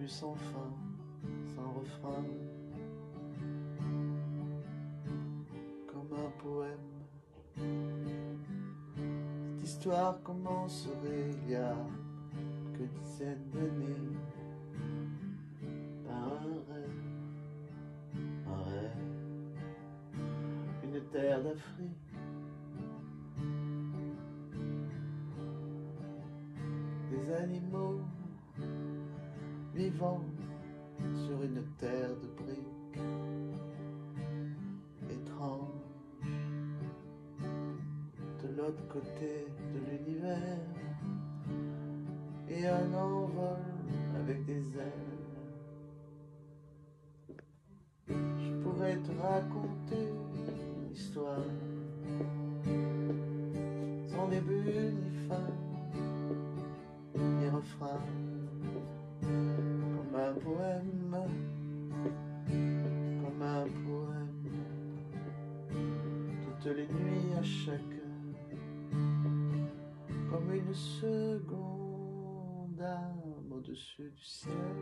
plus sans fin, sans refrain, comme un poème. Cette histoire commencerait il y a quelques dizaines d'années par un rêve, une terre d'Afrique, des animaux vivant sur une terre de briques étrange. De l'autre côté de l'univers, et un envol avec des ailes. Je pourrais te raconter une histoire sans début ni fin ni refrain, comme un poème, comme un poème, toutes les nuits à chaque heure, comme une seconde âme au-dessus du ciel,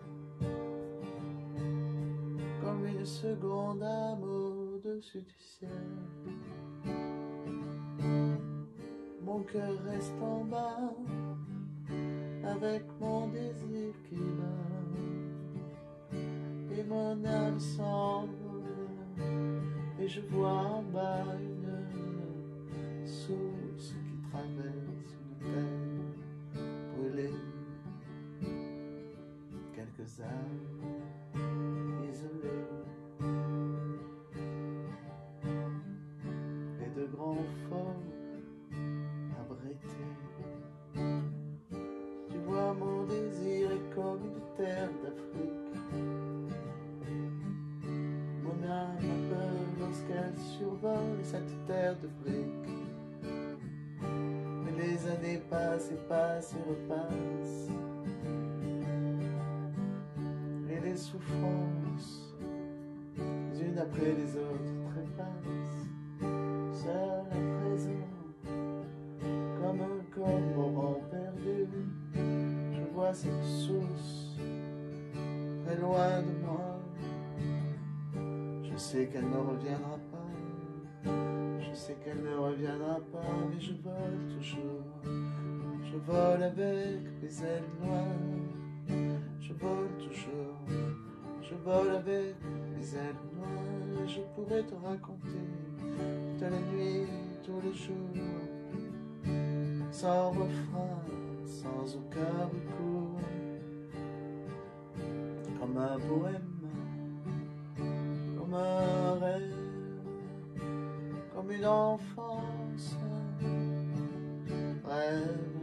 comme une seconde âme au-dessus du ciel. Mon cœur reste en bas, avec mon désir qui bat, et mon âme s'envole, et je vois en bas une source qui traverse une terre brûlée, quelques âmes isolées, et de grands forts abrités. Tu vois, mon désir est comme une terre d'Afrique. Mon âme a peur lorsqu'elle survole cette terre de briques. Mais les années passent et passent et repassent, et les souffrances, les unes après les autres, trépassent. Seul à présent, comme un cormoran perdu, je vois cette source très loin de moi. Je sais qu'elle ne reviendra pas, je sais qu'elle ne reviendra pas, mais je vole toujours. Je vole avec mes ailes noires, je vole toujours. Je vole avec mes ailes noires, et je pourrais te raconter toute la nuit, tous les jours, sans refrain, sans aucun recours, comme un poème, comme un rêve, comme une enfance, rêve,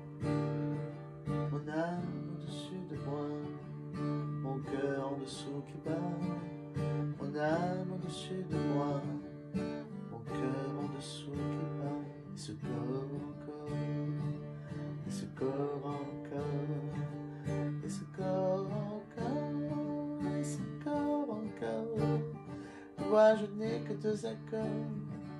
mon âme au-dessus de moi, mon cœur en dessous qui bat, mon âme au-dessus de moi, mon cœur en dessous qui bat, et ce corps encore, et ce corps encore, et ce corps encore, et ce corps encore. Tu vois, je n'ai que deux accords,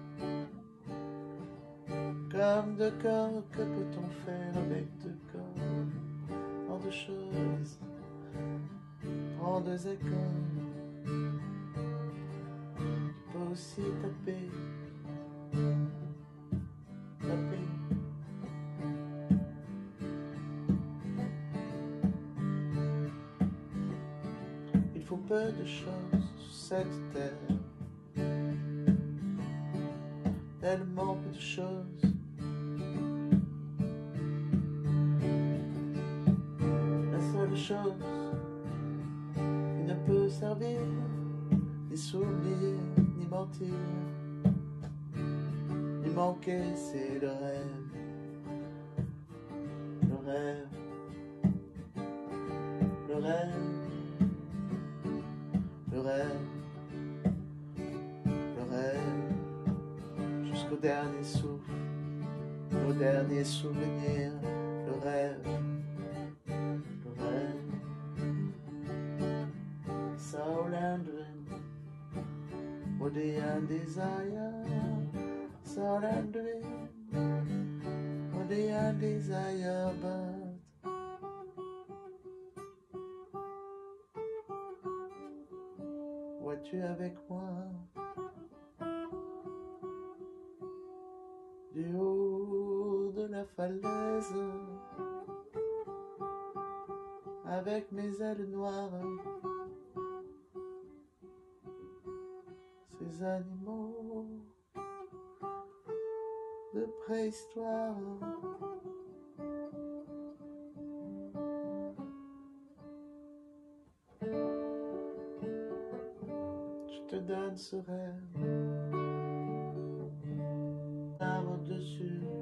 comme deux corps, que peut-on faire avec deux corps? Tant de choses, prends deux accords, tu peux aussi taper, taper. Il faut peu de choses sur cette terre, tellement peu de choses. La seule chose qui ne peut servir, ni s'oublier, ni mentir, ni manquer, c'est le rêve. Le rêve, le rêve, le rêve, le rêve, jusqu'au dernier souffle, au dernier souvenir, le rêve, le rêve. Soul and wind, what the end desire, soul and wind, what the end desire, but viendrais-tu avec moi du haut de la falaise avec mes ailes noires, ces animaux de préhistoire. Je te donne ce rêve, au-dessus